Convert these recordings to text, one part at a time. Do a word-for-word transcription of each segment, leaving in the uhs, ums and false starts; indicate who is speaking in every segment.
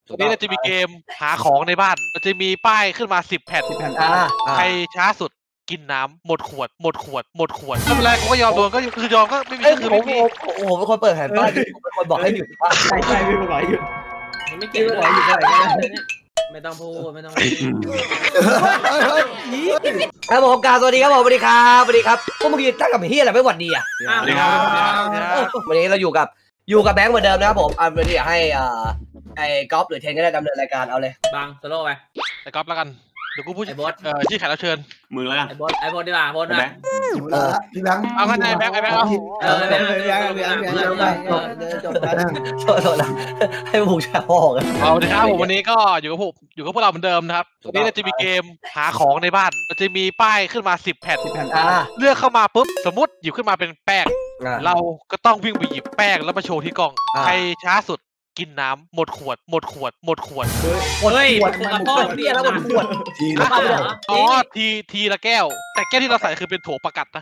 Speaker 1: นี่เราจะมีเกมหาของในบ้านเราจะมีป้ายขึ้นมาสิบแผ่นใครช้าสุดกินน้ำหมดขวดหมดขวดหมดขวดไม่เป็นไรผมก็ยอมโดนก็คือยอมก็ไม่มีก็คือไม่มี
Speaker 2: ผมเป็นคนเปิดแผ่นป้ายผมเป็นคนบอกให้หยุด
Speaker 3: ใช่ใช่พี่บอกให้หยุด
Speaker 4: ไม่เก่งบอกหยุดอะไรไม่ต้องพูดไม่ต้อง
Speaker 2: ครับผมการสวัสดีครับผมสวัสดีครับสวัสดีครับพวกมึงยืนตั้งกับเฮียอะไรไม่หวัดดีอ่ะ
Speaker 1: สวัสดีครับ
Speaker 2: วันนี้เราอยู่กับอยู่กับแบงค์เหมือนเดิมนะครับผมอันนี้อยากให้อ่าไอ้ก๊อฟหรือเทนก็ได้ดำเนินรายการเอาเลย
Speaker 4: บังโซโล่ไป
Speaker 1: ไอ้ก๊อฟแล้วกันเดี๋ยวกูพูด
Speaker 4: ไอ้บอส
Speaker 1: เอ่อที่แขกรับเชิญ
Speaker 5: มือแล้วกัน
Speaker 4: ไอ้บอสไอ้บอสดีกว่าบอสนะ
Speaker 3: พี่แบงค์
Speaker 1: เอางั้นไอ้แบงค์ไอ้แบงค์เอา
Speaker 4: เออแบงค์แบงค์แบงค์แบงค์แบงค์
Speaker 2: จบแล้วโทษโทษนะให้ผูกแชร์พ่อกัน
Speaker 1: เอาดีครับผมวันนี้ก็อยู่กับผมอยู่กับพวกเราเหมือนเดิมนะครับวันนี้เราจะมีเกมหาของในบ้านเราจะมีป้ายขึ้นมาสิบแผ่นเลือกเข้ามาปุ๊บสมมติหยิบขึ้นมาเป็นแป้งเราก็ต้องวิ่งไปหยิบแป้งแล้วมาโชว์ที่กล้องใครช้าสุดกินน้ำหมดขวดหมดขวดหมดขวด
Speaker 4: เฮ้ยคนละพ่อเบี้ยแล้วหมดขวด
Speaker 3: ทีละ
Speaker 1: อ๋อทีทีละแก้วแต่แก้วที่เราใส่คือเป็นโถประกัดนะ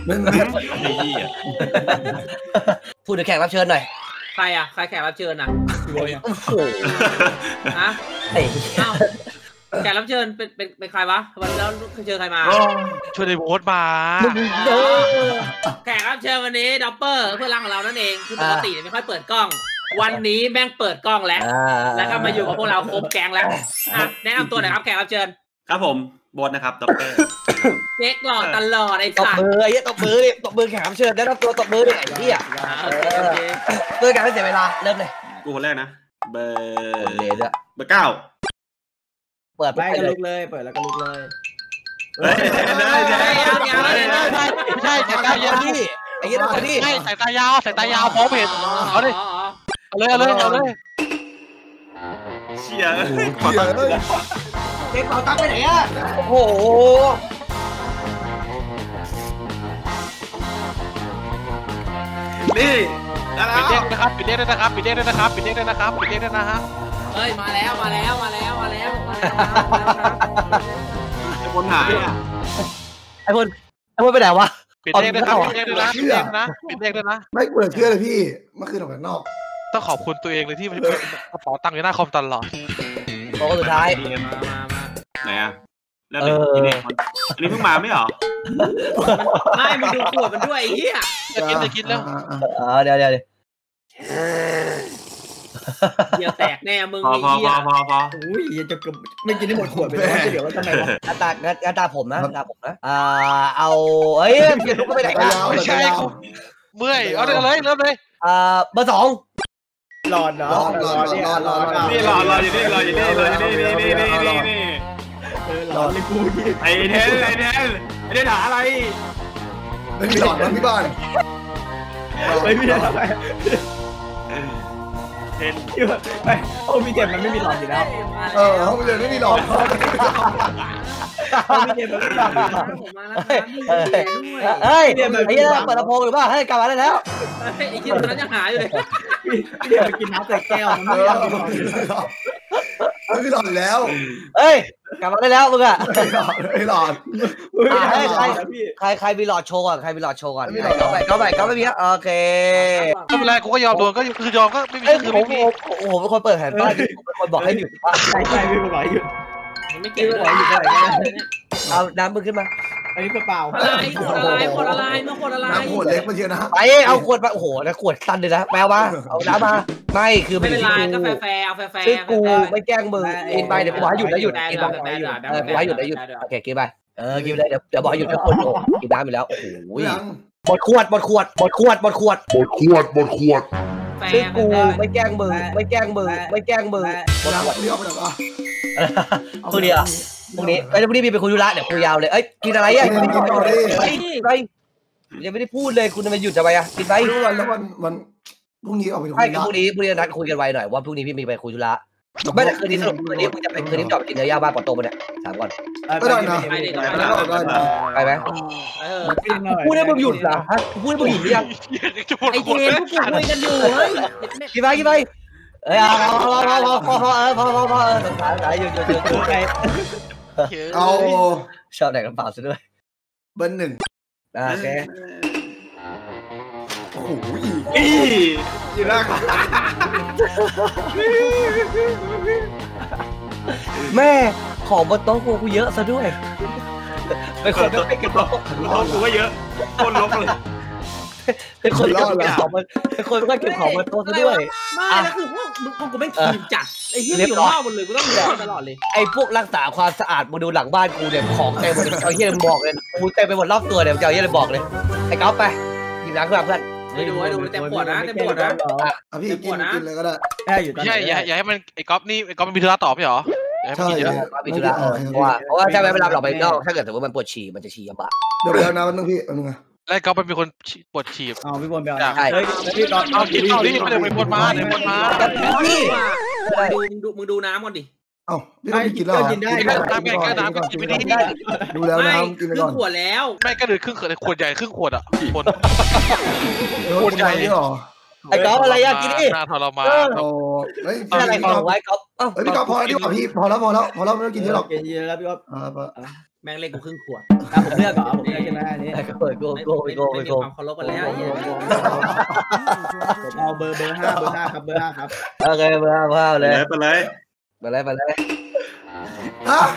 Speaker 2: พูดถึงแขกรับเชิญหน่อย
Speaker 4: ใครอ่ะใครแขกรับเชิญอ่ะ
Speaker 2: โอ้โห
Speaker 4: ฮะเอ้าแขกรับเชิญเป็นเป็นเป็นใครวะวันแล้วเคยเจอใครมา
Speaker 1: ชวนไอ้โบ๊ทมา
Speaker 4: แขกรับเชิญวันนี้ด็อปเปอร์เพื่อนร่างของเรานั่นเองคือปกติไม่ค่อยเปิดกล้องวันนี้แม่งเปิดกล้องแล้วแล้วก็มาอยู่กับพวกเราครบแก๊งแล้วแนะนำตัวหน่อยครับแขกรับเชิญ
Speaker 5: ครับผมโบ๊ทนะครับด็อปเปอร์
Speaker 4: เจ๊กหล่อตลอดไอ้
Speaker 2: สัตว์ตบมือไอ้ตบมือดิตบมือแขกรับเชิญได้รับตัวตบมือดิไอ้ที่อ่ะเพื่อการไม่เสียเวลาเริ่มเลย
Speaker 5: กูคนแรกนะเบอร์
Speaker 2: เลด้วย
Speaker 5: เบอร์เก้า
Speaker 2: เปิด
Speaker 3: ไปกันลุกเลยเปิดแล้วก็ลุกเลย
Speaker 5: เฮ้ย
Speaker 1: ใช่สายตายาว
Speaker 2: นี่ไอ้ยี่ห้อนี่
Speaker 1: ใช่สายตายาวสายตายาวพร้อมเห็นเอาดิเอาเลยเอาเลยเอาเลย
Speaker 5: เชี่ย
Speaker 2: ขอตังค์เด็กขอตังค์ไปไหนอ่ะโอ้โห
Speaker 5: นี่
Speaker 1: ปิดเด้งนะครับปิดเด้งด้วยนะครับปิดเด้งด้วยนะครับปิดเด้งด้วยนะครับปิดเด้งด้วยนะฮะ
Speaker 4: เฮ้ยมาแล้วมาแล้วมาแล้วมาแล้วมาแล้ว
Speaker 5: ไอ้คนหายอ่ะ
Speaker 2: ไอ้คนไอ้คนไปไหนวะ
Speaker 1: ปิดเด้งด้วยครับปิดเด้งด้วยนะปิดเด้งนะปิดเด้งด้วยนะ
Speaker 3: ไม่กูเชื่อเลยพี่เมื่อคืนออกจากนอก
Speaker 1: ต้องขอบคุณตัวเองเลยที่มันกระเป๋าตังค์อยู่หน้าคอมตลอด
Speaker 2: โอ้สุดท้าย
Speaker 5: ไหนอ่ะแล้วเป็นนี่อันนี้เพิ่งมาไม่หรอ
Speaker 4: ไม่มึงดูขวดมันด้วยไอ้เหี้ย
Speaker 1: จะกินจะกินแล้ว
Speaker 2: เดี๋ยวเดี๋ยวเดี๋ยว
Speaker 4: เดี๋ยวแตกแน่มึง
Speaker 5: พอพอพอพอพอ
Speaker 3: อุ้ยจะเกือบไม่กินได้หมดขวดไปแล้วเดี๋ยวว่าทำไมวะ
Speaker 2: อาตาอาตาผมนะอาตาผมนะอ่าเอาเฮ้ยเปลี่ยนลุกก็ไปไหนกัน
Speaker 1: ไม่ใช่เมื่อยเอาเลยเริ่มเลย
Speaker 2: อ่าเบอร์สอง
Speaker 3: หลอดเนาะหลอดหลอดหลอด
Speaker 5: นี่หลอดหลอดอยู่นี่หลอดอยู่นี่หลอดอยู่นี่นี่นี่นี่นี่
Speaker 3: หลอดเลยกู
Speaker 5: ไอ้เทนไอ้เทนไอ้เทนหาอะไร
Speaker 3: ไม่มีหลอดนะพี่บ้านไม่มีอะไร
Speaker 5: เทน
Speaker 3: ไม่โอ้มีเทนมันไม่มีหลอดอยู่แล้วเออเขาไม่เลยไม่มีหลอด
Speaker 2: เฮ้ยไอ้เหี้ยเปิดลำโพงหรือเปล่าให้กลับมาได้แล้ว
Speaker 4: ไอ้เหี้ยตอนนั้นยังหาอยู่เลย
Speaker 3: เดี๋ยวกินน้ำใส่แก้วมันไม่เอาไม่มีหลอดแล้ว
Speaker 2: เฮ้ยกลับมาได้แล้วมึงอะ
Speaker 3: ไม่หลอด
Speaker 2: ใครใครใครมีหลอดโชว์ก่อนใครมีหลอดโชว์ก่อนเข้าไปเข้าไปเข้าไปพี่โอเค
Speaker 1: ไม่เป็นไรกูก็ยอมโดนก็คือยอมก็ไม่มี
Speaker 2: คือผมผมเป็นคนเปิดแผ่นป้ายผมเป็นคนบอกให้หยุด
Speaker 3: ใช่ใช่พี่บอกให้หยุด
Speaker 4: ไม่เก่งบอกหยุดอะไร
Speaker 2: เอาน้ำมึงขึ้นมา
Speaker 3: อันนี้เปล่า
Speaker 4: อะไรขวดอะไรขวดอะไรมาขวดอะไร
Speaker 3: น้ำขวดเล็กมาเชียวนะ
Speaker 2: ไปเอาขวดมาโอ้โหแล้วขวดสั้นเลยนะแปลว่าเอาน้ำมาไม่คือ
Speaker 4: ไม่เป็นไรก็แฟร์แฟร์เอาแฟร์แฟร์
Speaker 2: ซึ่งกูไม่แกล้งมึงกินไปเดี๋ยวกูให้หยุดแล้วหยุดกินไปเออกูให้หยุดแล้วหยุดโอเคกินไปเออกินเลยเดี๋ยวเดี๋ยวบอกหยุดแล้วขวดกินน้ำไปแล้วโอ้โหหมดขวดหมดขวดหมดขวดหมดขวด
Speaker 6: หมดขวดหมดขวด
Speaker 2: ซึ่งกูไม่แกล้งมึงไม่แกล้งมึงไม่แกล้งมึงหมดขวด
Speaker 3: เดียวไปหรอ
Speaker 2: พวกนี้พวกนี้ไอ้พวกนี้มีเป็นคุยธุระเดี๋ยวคุยยาวเลยเอ้ยกินอะไรอ่ะกินต่อเลยไปยังไม่ได้พูดเลยคุณจะมาหยุดจะไปอ่ะกินไป
Speaker 3: วันแล้ววันวันพรุ่งนี้ออกไป
Speaker 2: ใช่พรุ่งนี้พรุ่งนี้นัดคุยกันไวหน่อยว่าพรุ่งนี้พี่มีไปคุยธุระไม่แต่คืนนี้สรุปคืนนี้มึงจะไปคืนนี้จอดกินเนื้อย่างบ้านปอโตมาเนี่ยถามก่อน
Speaker 3: ไม่ได้นะ
Speaker 2: ไปไหมพูดให้มึงหยุดเหรอฮะพูดให้มึงหยุดหรือยัง
Speaker 4: ไอเทนพวกกูคุยกันอยู่เฮ้ย
Speaker 2: กินไปกินไปเอ้ยพอพอพอพอพอเออพอพอพอเออสงสารสายหยุดหยุดหยุดหยุดไป
Speaker 3: เอา
Speaker 2: ชอบแดกกระเป๋าซะด้วย
Speaker 3: เบอร์หนึ่ง
Speaker 2: โอเค
Speaker 3: โอ้โห
Speaker 5: อี
Speaker 3: อยู่หน้าขา
Speaker 2: แม่ของบนโต๊ะกูเยอะซะด้วยเป็นคนไม่เก็บของ
Speaker 5: รถกูก็เยอะคนลบเลย
Speaker 2: เป็นคนไม่เก็บของมันเป็นคนไม่เก็บของบนโต๊ะซะด้วย
Speaker 4: ไม่แล้วคือพวกมึงพวกกูไม่ทีมจัดไอ้เหี้ยอยู่ข้าวหมดเลยกูต้องดูตลอดเลย
Speaker 2: ไอ้พวกรักษาความสะอาดมาดูหลังบ้านกูเนี่ยของเต็มหมดเอาเฮียบอกเลยกูเต็มไปหมดรอบตัวเนี่ยเอาเฮียเลยบอกเลยไอ้ก๊อฟไปหยิบน้ำขึ้นมาเพื่อน
Speaker 4: ให้ดูให้ดูเต็มขวดนะเต็มขวดนะ
Speaker 3: อ่ะพี่กินกินเลยก็ได้
Speaker 1: ใช่อย่าอย่าให้มันไอ้ก๊อฟนี่ไอ้ก๊อฟมันมีธุระต่อพี่หรออย่าให้มัน
Speaker 3: ใช่
Speaker 1: กินเยอะ
Speaker 2: มีธุระเพราะว่าเพราะว่าถ้าไม่รับเราไปนอกถ้าเกิดสมมติมันปวดฉี่มันจะฉี่ลำบาก
Speaker 3: เดี๋ยวเดี๋ยวนะมันนึงพี่มันนึงอ่ะ
Speaker 1: แล้วก๊อฟมันเป็นคนปวดฉี่
Speaker 6: เอาพี่บอลไป
Speaker 2: ใช่
Speaker 6: เฮ้ยพี่ตอน
Speaker 1: เอากินเอาดิไม่ได้ไปปวดมาเดี๋ยวปวดมา
Speaker 4: นี่ดูมึงดูมึงดูน้ำก่อนดิ
Speaker 3: เอ้าพี่ต้องกินแล้ว
Speaker 6: กินได้
Speaker 1: กินน้ำไงกินน้ำก็กินไม่ได้
Speaker 3: ดูแล้ว
Speaker 4: ไม่
Speaker 3: น้ำกินไป
Speaker 4: ครึ่
Speaker 3: ก่อง น
Speaker 4: ขวดแล้ว
Speaker 1: ไม่ก็เดือดครึ่งขวดขวดใหญ่ครึ่งขวดอ่ะคน
Speaker 3: ขวดใหญ่นี่หรอ
Speaker 2: ไอ้ก๊อฟอะไรอะกินดิ
Speaker 1: น่าทรมาน
Speaker 3: โอ้เฮ้ย
Speaker 2: นี่อะไรของไว้ก๊อฟเอ้า
Speaker 3: เฮ้ยพี่ก๊อฟพอแล้วดีกว่าพี่พอแล้วพอแล้วพอแล้วไม่ต้องกินเยอะหรอก
Speaker 6: กินเยอะแล้วพี่ก็
Speaker 3: อ่า
Speaker 4: แม่งเล่นกูครึ่งขวด
Speaker 6: ผมเลือกก่อนผมเลือกใช่ไหมอันนี้
Speaker 2: โกยโกยโกยโกย
Speaker 4: ไม่
Speaker 2: โก
Speaker 4: มี
Speaker 2: ย
Speaker 4: ความเคารพกันแล้วไอ้เหี้ย
Speaker 6: ผมเอาเบอร์เบอร์ห้าเบอร์ห้าครับเบอร์ห้าครับ
Speaker 2: โอเคมามาเลย
Speaker 5: ไปเลย
Speaker 2: มาเลยมาเลย
Speaker 3: ฮะ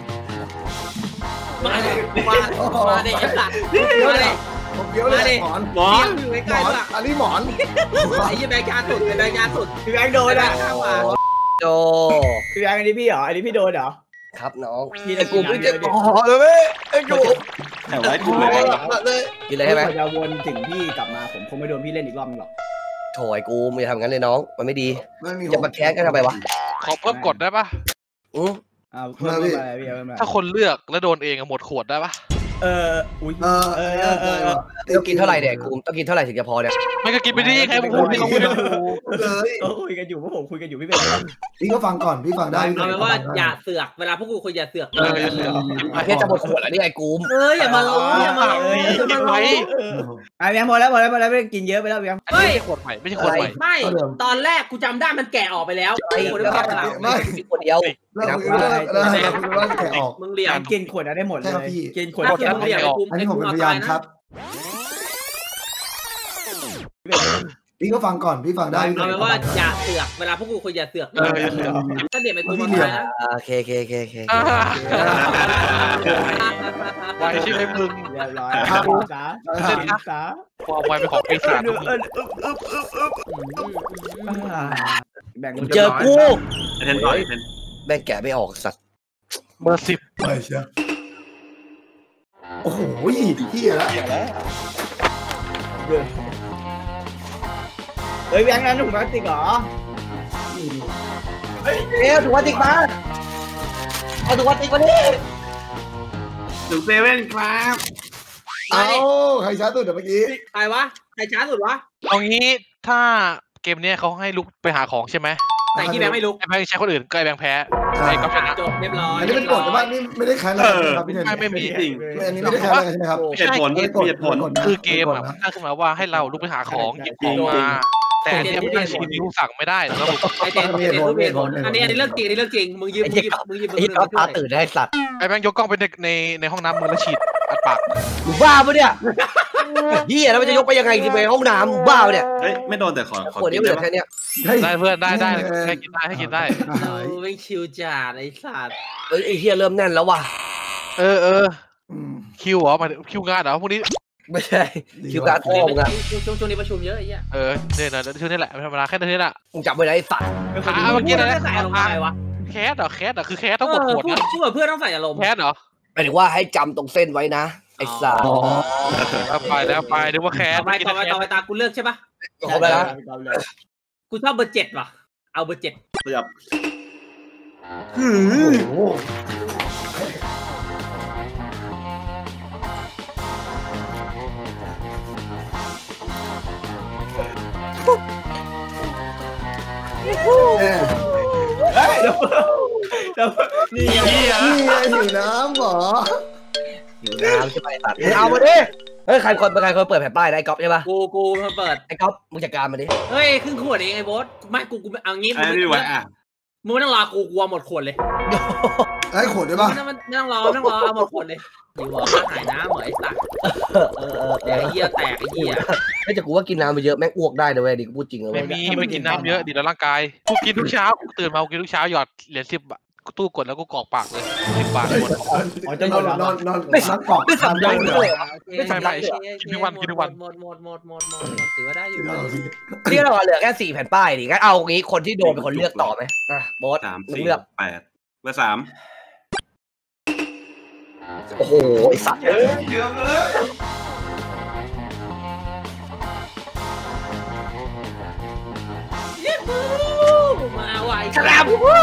Speaker 4: มาดิมามาดิไอ้สัตว์มาดิ
Speaker 3: ผมเกี้ยวเลยหมอน
Speaker 5: หมอ
Speaker 4: เที่ยงอยู่
Speaker 3: ห
Speaker 4: ใก
Speaker 3: ม
Speaker 4: ล้
Speaker 3: อน
Speaker 4: ๆละ
Speaker 3: อันนี้หมอน
Speaker 4: ไอ้ยี่แบงค์ยาสุดไอ้แบงค์ยาสุด
Speaker 6: พี่แบงค์โดนอ่ะ
Speaker 4: ข้างมา
Speaker 2: โจ
Speaker 6: พี่แบงค์อันนี้พี่เหรออันนี้พี่โดนเหรอ
Speaker 2: ครับน้อง
Speaker 6: พี่
Speaker 2: ไอ้
Speaker 6: จะ
Speaker 2: กู
Speaker 6: กิน
Speaker 2: ไม่จะ
Speaker 6: น้ำเยอะดิ
Speaker 2: อ๋อเลยเว้ยไอ้กู
Speaker 5: แถวไว้กูเลย
Speaker 3: เลย
Speaker 2: กินเลยใช่ไหม
Speaker 6: พอจะวนถึงพี่กลับมาผมคงไม่โดนพี่เล่นอีกรอบนึงหรอก
Speaker 2: โถยกูไม่ทำงั้นเลยน้องมันไม่ดี
Speaker 3: ไม่มี
Speaker 2: จะมาแค้นกันทำไมวะ
Speaker 1: ขอเพิ่มกดได้ปะ
Speaker 2: อือ
Speaker 6: อ้าวเพิ่มไปพี่เพิ่มไป
Speaker 1: ถ้าคนเลือกแล้วโดนเองหมดขวดได้ปะ
Speaker 6: เอออุ้ย
Speaker 3: เออเออเออเออ
Speaker 2: ต้องกินเท่าไหร่เนี่ยกูต้องกินเท่าไหร่ถึงจะพอเนี่ย
Speaker 1: ไม่ก็กินไปดิใครมึงพูดที่เขาไม่ได้ดู
Speaker 3: เลย
Speaker 6: เออคุยกันอยู่พวกผมคุยกันอยู่พี่เป็น
Speaker 3: พี่ก็ฟังก่อนพี่ฟังได้
Speaker 4: เอาเป็นว่าอย่าเสือกเวลาพวกกูคุยอย่าเสือก
Speaker 1: เอออย่าเสือก
Speaker 2: เฮียจะหมดขวดแล้วนี่ไอ้กู
Speaker 4: เอ้ยอย่ามาล้ออย่ามาล้อ
Speaker 1: กินไว้
Speaker 6: อ่ะพี่แบงค์พอแล้วพอแล้วพอแล้วไม่กินเยอะไปแล้วพี่แบงค์
Speaker 1: ไม่ใช่ขวดใหม่ไม่ใช่ขวดใหม่
Speaker 4: ไม่ตอนแรกกูจำได้มันแกะออกไปแล้ว
Speaker 2: ไอ้
Speaker 4: คน
Speaker 2: เดี๋ยว
Speaker 4: แกะเรา
Speaker 2: ไม่มีคนเดียว
Speaker 3: แล้วคุยแล้วแล้วคุยว่าแขกออก
Speaker 4: มึงเหลี่ยม
Speaker 6: กินขวดนั้นได้หมดเลยกินขวด
Speaker 4: ถ้าคือมึงเหลี่ยมไอ้ภูมิ
Speaker 3: อัน
Speaker 4: ไอ้
Speaker 3: นี้ผม
Speaker 4: ภูมิ
Speaker 3: เป็น
Speaker 4: เอา
Speaker 3: พยา
Speaker 4: ตาน ย
Speaker 3: ครั
Speaker 4: นะ
Speaker 3: บ พี่ก็ฟังก่อนพี่ฟังได้
Speaker 4: เอาเป็นว่าอย่าเสือกเวลาพวกกูคุยอย่าเสือก
Speaker 1: เอออย่าเสือก
Speaker 4: ถ้าเหลี่ยมไอ้ภูมิเอาตายนะ
Speaker 2: โอเคโอเคโอเคโอเค
Speaker 1: ไว้ใช่ไหมมึง
Speaker 6: เรียบร้อยจ้าจ้า
Speaker 1: ความไวเป็นของปีศาจ
Speaker 6: แบ่ง
Speaker 2: เจอกู
Speaker 5: เทนต่อยเทน
Speaker 2: แม่งแกะไม่ออกสัตว์
Speaker 1: เบอร์สิบ
Speaker 3: ไม่ใช่โอ้โหพี่แล้ว
Speaker 6: เฮ้ยแบงค์นั้นถุงพลาสติกเหรอ
Speaker 2: เอ๊ะถุงพลาสติกมาเอาถุงพลาสติกมาดิ
Speaker 5: ถึงเซเว่นครับ
Speaker 3: เอ้าใครช้าตัวเดี๋ยวเมื่อกี้
Speaker 4: ใครวะใครช้าสุดวะ
Speaker 1: เอางี้ถ้าเกมเนี้ยเขาให้ลุกไปหาของใช่ไหม
Speaker 4: แต่ที่แบงค์ไม่ลุก
Speaker 1: ไอ้แบงค์ใช้คนอื่นก็ไอ้แบงค์แพ้ไอ้ก๊อฟชนะ
Speaker 4: จบเรียบร้อย
Speaker 3: อันนี้เป็นกฎแต่ว่านี่ไม่ได้แข่งอะไรครับพี่เทน
Speaker 1: ไม่ไม่มี
Speaker 5: จริง
Speaker 3: อันนี้ไม่ได้แข่งอะไรใช่ไหมครับ
Speaker 5: เหตุผลเหตุผล
Speaker 1: คือเกมอ่ะตั้งขึ้นมาว่าให้เราลุกไปหาของหยิบของมาแต่อันเนี้ยมันตั้งชี้นิ้วสั่งไม่ได้ระบบ
Speaker 4: ไอเจนไอเจนรู้เหตุผลอันนี้อันนี้เรื่องจริงอันนี้เรื่องจริงมึงยืมมึงยืมมึงยืมมึง
Speaker 2: ไอ้
Speaker 4: ยืม
Speaker 2: ก๊อฟตาตื่นได้สัตว์
Speaker 1: ไอ้แบงค์ยกกล้องไปในในในห้องน้ำมือแล้วฉีดอัดปาก
Speaker 2: มึงบ้าปะเนี่ยเฮียแล้วมันจะยกไปยังไงที่ไปห้องน้ำมึงบ้าปะเนี่ย
Speaker 5: เฮ้ยไม่โดนแต่ขอขอ
Speaker 2: ขวด
Speaker 5: กิ
Speaker 2: นี้
Speaker 5: น
Speaker 2: เหลื
Speaker 5: ได้
Speaker 2: อ
Speaker 5: ปะ
Speaker 2: แค่เนี้ย
Speaker 1: ได้เพื่อนได้ได้ให้กินได้ให้กินได้
Speaker 4: ไม่ชิวจัดไอ้สัตว์
Speaker 2: เอ้ยไอ้เฮียเริ่มแน่นแล้วว่ะ
Speaker 1: เออเออคิวเหรอมาคิวงานเหรอพวกนี้
Speaker 2: ไม่ใช่คิวการโกงอ่ะ
Speaker 4: ช่วงช่วงนี้ประชุมเยอะไอ้เหี้ย
Speaker 1: เออเนี่ยนะช่วงนี้แหละไม่ธรรมดาแค่นี้แหละ
Speaker 2: มึงจับไว้ไหนไอ้สัตว์
Speaker 1: อ่าเมื่อกี้อะไร
Speaker 4: ใส่อารมณ์อะไรวะ
Speaker 1: แคสเหรอแคสเหรอคือแคสต้องกดขวด
Speaker 4: พูด
Speaker 1: นะ
Speaker 4: พูดกับเพื่อนต้องใส่อารมณ์
Speaker 1: แคสเหรอ
Speaker 2: หมายถึงว่าให้จำตรงเส้นไว้นะไอ้สัตว์
Speaker 1: แล้วไปแล้วไปนึกว่าแคส
Speaker 4: ต่อไปต่อไปต่อไปตากูเลือกใช่ปะ
Speaker 2: ครบแล้วนะ
Speaker 4: กูชอบเบอร์เจ็ดว่ะเอาเบอร์เจ็ด
Speaker 5: ขยับ
Speaker 6: นี่ไง
Speaker 3: นี่ไงหิวน้ำหรอ
Speaker 2: หิวน้ำใช่ไหมไอ้สัตว์มึงเอามาดิเฮ้ยใครคนเป็นใครคนเปิดแผ่นป้ายได้ก๊อฟใช่ปะ
Speaker 4: กูกูมาเปิด
Speaker 2: ไอ้ก๊อฟมึงจัดการมาดิ
Speaker 4: เฮ้ยครึ่งขวดเองไอ้โบ๊ทไม่กูกูเอางี้
Speaker 5: ไอ้นี่ไว้อ่ะ
Speaker 4: มึงไม่ต้องรอกูกลัวหมดขวดเลย
Speaker 3: ไอ้ขวดได้ป่ะ
Speaker 4: ไม่ต้องไม่ต้องรอไม่ต้องรอเอาหมดขวดเลยหิวหายน้ำเหมือนไอ้สัตว์
Speaker 2: เออเออเออ
Speaker 4: แตกไอ้เหี้ยแตกไอ้เหี้ย
Speaker 2: ไม่จะกูว่ากินน้ำไปเยอะแม่งอ้วกได้นะเว้ยดิกูพูดจริงเลย
Speaker 1: ไม่มีไม่กินน้ำเยอะดีต่อร่างกายกูกินทุกเช้ากูตื่นมากูกินทุกเช้าหยอดเหรียญสิบกูตู้กดแล้วกูกรอกปากเลยสิบบาทหมด
Speaker 6: อ๋อจะ
Speaker 3: น
Speaker 6: หม
Speaker 3: อน
Speaker 6: ดแล้ว
Speaker 3: นอนนอนไม่กอก
Speaker 2: ไม่สำลักเลย
Speaker 1: ไม่ไม่ไม่กินทุกวันกินทุกวัน
Speaker 4: หมดหมดหมดหมดหมดถือว่าได้อยู่
Speaker 2: นี่เราเหลือแค่สี่แผ่นป้ายดิงั้นเอางี้คนที่โดนเป็นคนเลือกต่อไหมอ่ะโบ๊ท
Speaker 5: สาม
Speaker 2: มึง
Speaker 5: สี่
Speaker 2: เลือก
Speaker 5: แปดเบอร์สาม
Speaker 2: โอ้โหไอ้สัตว์เอ้ย
Speaker 4: มาไหวครับ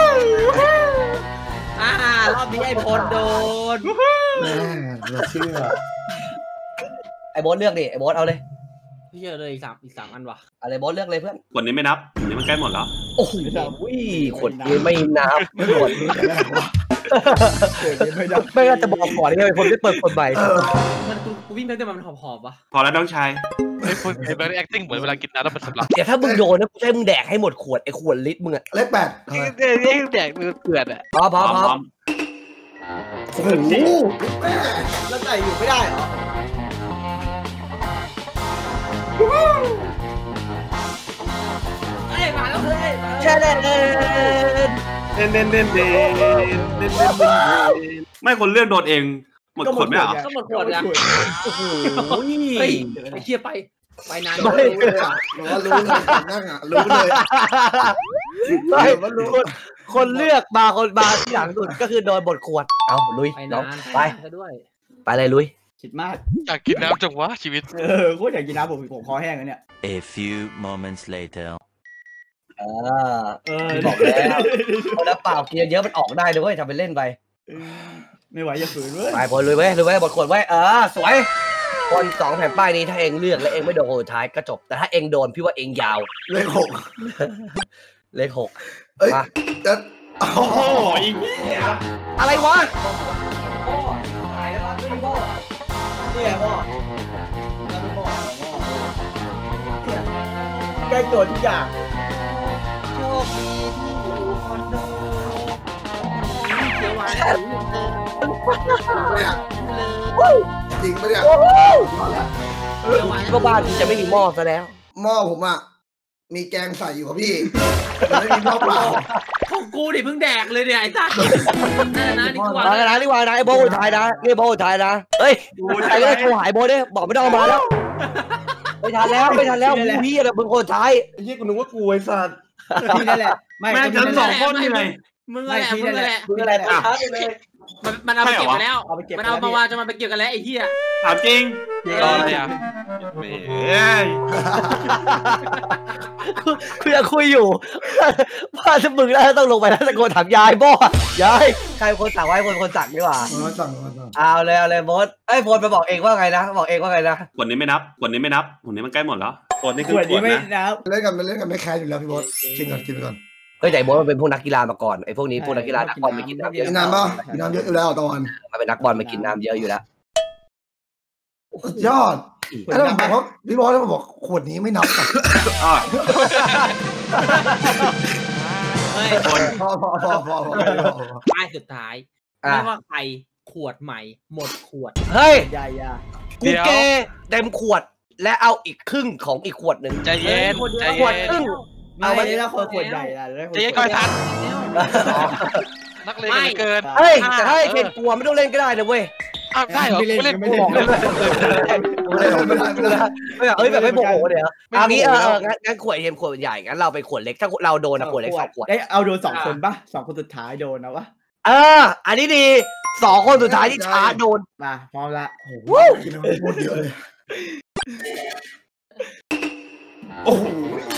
Speaker 4: อ่ารอบนี้ไอ้พลโดน
Speaker 3: แม่เราเชื่อ
Speaker 2: ไอ้โบ๊ทเลือกดิไอ้โบ๊ทเอาเลย
Speaker 4: พี่เจอเลยอีกสามอีกสามอันว่ะ
Speaker 2: อะไรโบ๊ทเลือกเลยเพื่อน
Speaker 5: คนนี้ไม่นับคนนี้มันใกล้หมดแล้ว
Speaker 2: โอ้โหขวดนี้ไม่นับไม่หมด
Speaker 6: ไม่ได้
Speaker 2: ไม่น่าจะบอกก่อนนี่เป็นคนที่เปิดคนใหม่
Speaker 4: มันกูกูวิ่งไปแต่มันหอบๆวะ
Speaker 5: พอแล้วน้องชาย
Speaker 1: ไอ้คนเห็นแบบ acting เหมือนเวลากินน้ำแล้วมันสำลัก
Speaker 2: เดี๋ยวถ้ามึงโดนนะกูจะให้มึงแดกให้หมดขวดไอ้ขวดลิตรมึงอะ
Speaker 3: เลขแปด
Speaker 1: เด็กเด็กแดกมือเกลือนอ่ะ
Speaker 2: พร้อมพ
Speaker 5: พ
Speaker 2: ร้อ
Speaker 5: ร้
Speaker 2: ม
Speaker 5: อม
Speaker 2: พร้อ
Speaker 5: พร้อ
Speaker 2: ม
Speaker 5: ม
Speaker 3: โอ้โห
Speaker 6: แล้วใส่อยู่ไม่ได้เหรอ
Speaker 4: เอ้ยมาแล้วเฮ้ย
Speaker 2: แช่เล่นเล่น
Speaker 5: เด่นเด่นเด่นเด่นเด่นเด่นเด่นไม่คนเลือกโดนเองหมดขวดไหมอ่ะ
Speaker 4: ก็หมดขวดอ่ะ
Speaker 2: โอ้โห
Speaker 4: เฮ้ยไอ้เหี้ยไปไปนาน
Speaker 3: รู้เลยอ่ะบอกว่ารู้เลยนั่งอ่ะรู้เลย
Speaker 2: ไม่คนคนเลือกมาคนมาที่หลังสุดก็คือโดนบทขวดเอาลุย
Speaker 4: ไป
Speaker 2: น้
Speaker 4: นา
Speaker 2: อง
Speaker 4: น
Speaker 2: ไป
Speaker 4: ซะด้วย
Speaker 2: ไปเลยลุย
Speaker 6: คิดมาก
Speaker 1: อยากกินน้ำจังวะชีวิต
Speaker 6: เออโคตรอยากกินน้ำผมผมคอแห้งแล้วเนี่ย
Speaker 7: A few moments later.
Speaker 2: เออ
Speaker 6: เออ
Speaker 2: บอกแล้วคนละเปล่ากินเยอะมันออกได้เลยเว้ยทำเป็นเล่นไป
Speaker 6: ไม่ไหวอย่าฝืนเว้ย
Speaker 2: ไปพอลุยเว้ยลุยเว้ยบทขวดไว้เออสวยคนสองแผ่นป้ายนี้ถ้าเองเลือกแล้วเองไม่โดนคนสุดท้ายก็จบแต่ถ้าเองโดนพี่ว่าเองยาว
Speaker 3: เลขหก
Speaker 2: เลขหก
Speaker 3: เอ้ย
Speaker 2: มา
Speaker 3: จะโอ้โห
Speaker 6: อีก
Speaker 2: อะไรวะ
Speaker 6: เนี่ยพ่อใกล้ตัวทุกอย่าง
Speaker 4: โชคดีที่อยู่คอนโดเขียวหวานเลย
Speaker 3: จริงปะเนี่ย
Speaker 2: ก็บ้านที่จะไม่มีหม้อซะแล้ว
Speaker 3: หม้อผมอ่ะมีแกงใส่อยู่ครับพี่ไม่มีหม้อเปล่า
Speaker 4: ของกูดิเพิ่งแดกเลยเนี่ยไอ้สัสนั่นนะนี่กูวาง
Speaker 2: มาแล้วนี่วางนะไอ้โบสุดท้ายนะนี่โบสุดท้ายนะเฮ้ยใครก็ได้โทรหายโบดิบอกไม่ต้องเอามาแล้วไม่ทันแล้วไม่ทันแล้วพี่อะไรมึงคนสุดท้าย
Speaker 3: ไอ้ยี่กูนึกว่ากูไอ้สัตว์
Speaker 6: พี่นั่นแหละไม่
Speaker 5: แม่งทั้งสองคนนี่ไง
Speaker 4: มึงอะไรมึงอะไร
Speaker 2: มึงอะไรอ่ะ
Speaker 4: มันมันเอาไปเก็บกันแล้ว
Speaker 6: เอาไปเก็บ
Speaker 4: มันเอามาวางจะมาไปเก็บกันแล้วไอ้เหี้ย
Speaker 5: ถามจริง
Speaker 1: รออะไรอ่ะ
Speaker 5: เฮ้ย
Speaker 2: คือจะคุยอยู่ว่าถ้ามึงแล้วต้องลงไปแล้วตะโกนถามยายบ่ยายใครคนสั่งไว้คนคนสั่งดีกว่า
Speaker 3: มาสั่งมาสั่ง
Speaker 2: เอาเลยเอาเลยโบสไอ้โบสไปบอกเองว่าไงนะบอกเองว่าไงนะ
Speaker 5: ขวดนี้ไม่นับขวดนี้ไม่นับขวดนี้มันใกล้หมดแล้วขวดนี้
Speaker 6: ข
Speaker 5: คือ
Speaker 6: วด
Speaker 5: ข
Speaker 6: นี้
Speaker 5: วด
Speaker 6: ไม่
Speaker 5: นะ
Speaker 6: น้
Speaker 3: เล่นกันเล่นกันไม่แคร์อยู่แล้วพี่บอสกินก่อนกินไปก่อน
Speaker 2: เฮ้ยแต่โบสมันเป็นพวกนักกีฬามาก่อนไอ้พวกนี้พวกนักกีฬานักบอลไม่กินน้ำเยอะ
Speaker 3: กินน้ำป่ะกินน้ำเยอะอยู่แล้วตะวัน
Speaker 2: มันเป็นนักบอลมากินน้ำเยอะอยู่แล้ว
Speaker 3: สุดยอดแล้วผมบอกว่าพี่บอสแล้วผมบอกขวดนี้ไม่นับ
Speaker 5: อ่ะ
Speaker 4: เฮ้ย
Speaker 5: คน
Speaker 3: พอพอพอพอพอ
Speaker 4: ป้ายสุดท้ายไม่ว่าใครขวดใหม่หมดขวด
Speaker 2: เฮ้ย
Speaker 6: ำยายา
Speaker 2: กูเกเต็มขวดและเอาอีกครึ่งของอีกขวดหนึ่ง
Speaker 1: ใจเย็นใจ
Speaker 2: ขวด
Speaker 1: เย็น
Speaker 2: ครึ่ง
Speaker 6: เอาไปได้แล้วคนขวดใหญ่ละได้
Speaker 1: ใจเย็นก่อนทันนักเลงกันเกิน
Speaker 2: เฮ้ยแต่ถ้าไอ้เคนกลัวไม่ต้องเล่นก็ได้นะเว้ย
Speaker 1: อ้าวได้เหรอไม่เล่น
Speaker 6: ไม่
Speaker 1: กู
Speaker 6: เล่
Speaker 1: บอก
Speaker 6: น
Speaker 1: เลย
Speaker 3: ไม่ได้ไม่ได้ไม่ได้
Speaker 2: ไม่แบบเอ้ยแบบไม่โมโหเดี๋ยวเอางี้เออเอองั้นงั้นขวดเอ็มขวดใหญ่งั้นเราไปขวดเล็กถ้าเราโดนอะขวดเล็กสองขวด
Speaker 6: ได้เอาโดนสองคนปะสองคนสุดท้ายโดนนะวะ
Speaker 2: เอออันนี้ดีสองคนสุดท้ายที่ช้าโดน
Speaker 6: มาพร้อมละ
Speaker 3: วู้กินมันพูดเยอะเลยโอ้โห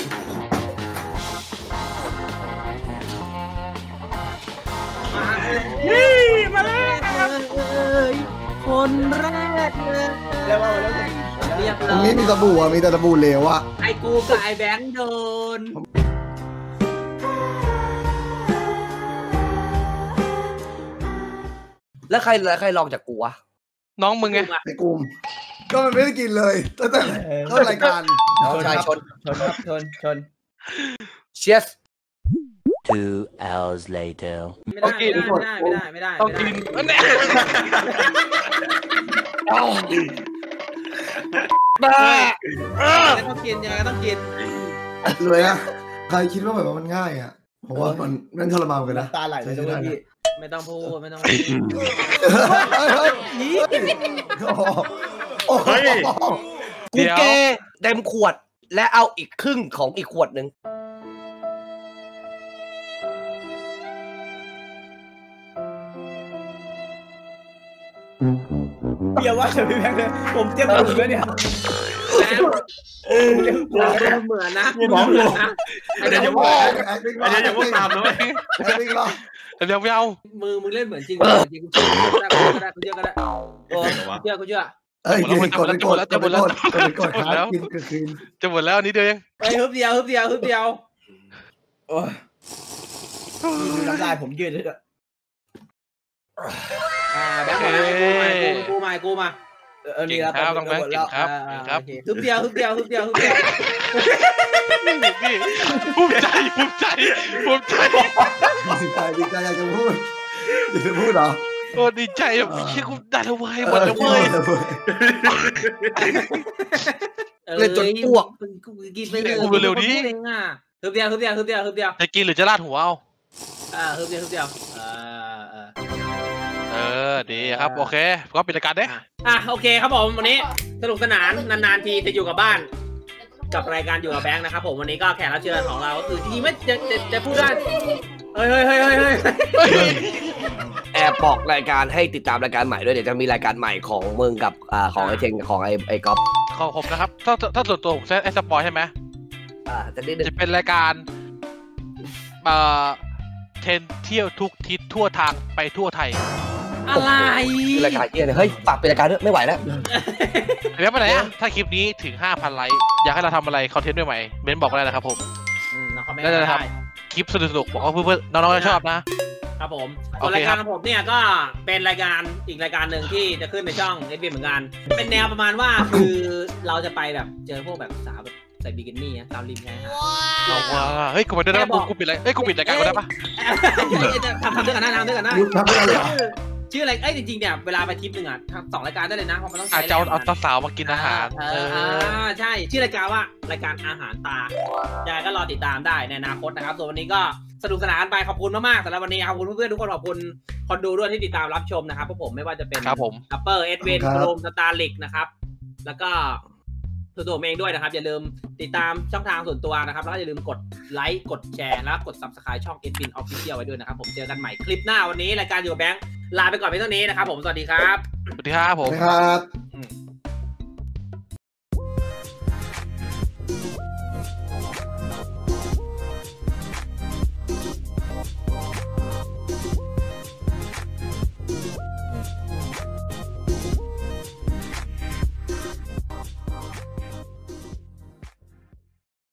Speaker 4: มาเลยคนแรกเลย
Speaker 6: แล้วว่าแล้ว
Speaker 4: เรียบ
Speaker 3: ตร
Speaker 4: ร้
Speaker 3: ง
Speaker 4: อ
Speaker 3: นี้
Speaker 4: ย
Speaker 3: มีสบู่อ่ะมีแต่สบู่เหลวอ่ะ
Speaker 4: ไอ้กูกับไอ้แบงค์โดน
Speaker 2: แล้วใครแล้วใครลองจากกูวะ
Speaker 1: น้องมึงไง
Speaker 3: ในกลุ่มก็มันไม่ได้กินเลยตั้งแต่เข้ารายการ
Speaker 2: น้องชายชน
Speaker 6: ชนครับชนชน
Speaker 2: เชียส
Speaker 7: Two hours later.
Speaker 4: ไม่ได้ไม่ได้ไม่ได้ไม่ได้
Speaker 1: ต้องกินอันเนี้ย
Speaker 2: บ้า
Speaker 4: ต้องกินยังไงต้องกิน
Speaker 3: เลยอะใครคิดว่าแบบว่ามันง่ายอ่ะผมว่ามันนั่นทรมานกันนะ
Speaker 6: ตาไหลเลยด้วยพี่
Speaker 4: ไม่ต้องพูดไม่ต้องพูด
Speaker 5: เฮ้ย
Speaker 2: กูเกเต็มขวดและเอาอีกครึ่งของอีกขวดหนึ่ง
Speaker 6: เบียร์ว่าจะพี่แบงค์เลยผมเจ็บหัวเนี่ย
Speaker 4: แล้วเหมือนนะเหมือนนะ
Speaker 5: เดี๋ยวจะพูดเดี๋ยวจะพูดตามนะ
Speaker 1: เดี๋ยวไม่เอา
Speaker 4: มือมึงเล่นเหมือนจริงจริงกูเชื่อก็ได้กูเชื่อก็ได้เชื่อกูเชื่อ
Speaker 3: เอ้ยกดกดกดกดกดกดครับกินกระคืน
Speaker 1: จะหมดแล้วอันนี้เดียวยัง
Speaker 4: ไปฮึบเดียวฮึบเดียวฮึบเดียว
Speaker 6: โอ้ยดูน้ำลายผมยืดเลยอ่ะ
Speaker 4: อ่าแบบกูมากูมา
Speaker 6: เออนี่ครับต้องแบงค์กินครับครับ
Speaker 4: ฮึบเดียวฮึบเดียวฮึบเดียวฮึบเดียว
Speaker 1: ภูมิใจภูมิใจภูมิใจ
Speaker 3: ดีใจดีใจอยากจะพูดอยากจะพูดเหรอ
Speaker 1: โอ้ดีใจแบบเชี่ยกูได้ทำไมหมดแล้วเว้ย
Speaker 2: เล่นจนอ้วก
Speaker 4: กูกินไปเลยฮึบเดียวฮึบเดียวฮึบเดียวฮึบเดียวฮึบเดียว
Speaker 1: จะกินหรือจะราดหัวเอา
Speaker 4: อ่าฮึบเดียวฮึบเดียวเออเออ
Speaker 1: เออดีครับโอเคก็ปิดรายการเด้
Speaker 4: อ่ะโอเคครับผมวันนี้สนุกสนานนานๆทีจะอยู่กับบ้านกับรายการอยู่กับแบงค์นะครับผมวันนี้ก็แขกรับเชิญของเราก็คือจริงๆไม่จะจะจะพูดได้เฮ้ยเฮ้ยเฮ้ยเฮ้ยเฮ้ย
Speaker 2: แอบบอกรายการให้ติดตามรายการใหม่ด้วยเดี๋ยวจะมีรายการใหม่ของมึงกับอ่าของไอเทงของไอไอก๊อฟ
Speaker 1: ของผมนะครับถ้าถ้าส่วนตัวผมใช้ไอสปอยใช่ไหม
Speaker 2: อ่าจะได้เดิน
Speaker 1: จะเป็นรายการเอ่อเทนเที่ยวทุกทิศทั่วทางไปทั่วไทย
Speaker 4: อะไร
Speaker 2: รายการเยี่ยเลยเฮ้ยฝากเป็นรายการด้วยไม่ไหวแล้ว
Speaker 1: เดี๋ยวไปไหนอะถ้าคลิปนี้ถึง ห้าพัน ไลค์อยากให้เราทำอะไรคอนเทนต์ด้วยไหมเบนบอกได้นะครับผม
Speaker 4: อืมเราคอมเมนต์
Speaker 1: ได้เลย
Speaker 4: ได้
Speaker 1: ครับคลิปสนุกๆบอกว่าเพื่อนๆน้องๆจะชอบนะครับ
Speaker 4: ผมส่วนรายการของผมเนี่ยก็เป็นรายการอีกรายการหนึ่งที่จะขึ้นในช่องเอฟบีเหมือนกันเป็นแนวประมาณว่าคือเราจะไปแบบเจอพวกแบบสาวแบบใส่บิกินี่ตามริมชายหาด
Speaker 1: เอาว่าเฮ้ยกูไปได้แล้วกูปิดอะไรเฮ้ยกูปิดรายการกูได้ปะ
Speaker 4: ทำทำด้วยกันนะทำด้วยกันนะ
Speaker 3: ทำไม่ได้เลยเหรอ
Speaker 4: ชื่ออะไรเอ้ยจริงๆเนี่ยเวลาไปทริปหนึ่งอ่ะสองรายการได้เลยนะเพราะมันต้อง
Speaker 1: อาจ
Speaker 4: ใช้
Speaker 1: จะเอาเอาสาวมากินอาหาร
Speaker 4: เอออ่าใช่ชื่อรายการว่ารายการอาหารตาใช่ก็รอติดตามได้ในอนาคตนะครับส่วนวันนี้ก็สนุกสนานไปขอบคุณมากๆสำหรับวันนี้ขอบคุณเพื่อนๆทุกคนขอบคุณคนดูด้วยที่ติดตามรับชมนะครับพวกผมไม่ว่าจะเป็น
Speaker 1: ครับผม
Speaker 4: อัปเปอร์เอ็ดเวนโครมสตาร์ลิกนะครับแล้วก็ตัวผมเองด้วยนะครับอย่าลืมติดตามช่องทางส่วนตัวนะครับแล้วก็อย่าลืมกดไลค์กดแชร์แล้วกด ซับสไครบ์ ช่อง Edwin Official ไว้ด้วยนะครับผมเจอกันใหม่คลิปหน้าวันนี้รายการอยู่กับแบงค์ลาไปก่อนเพียงเท่านี้นะครับผมสวัสดีครับ
Speaker 1: สวัสดีครับผม
Speaker 3: นะครับ